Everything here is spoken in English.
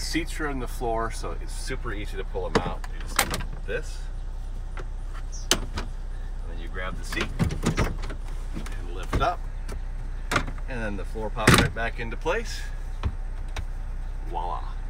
seats are on the floor, so it's super easy to pull them out. You just do this, and then you grab the seat and lift up, and then the floor pops right back into place. Voila.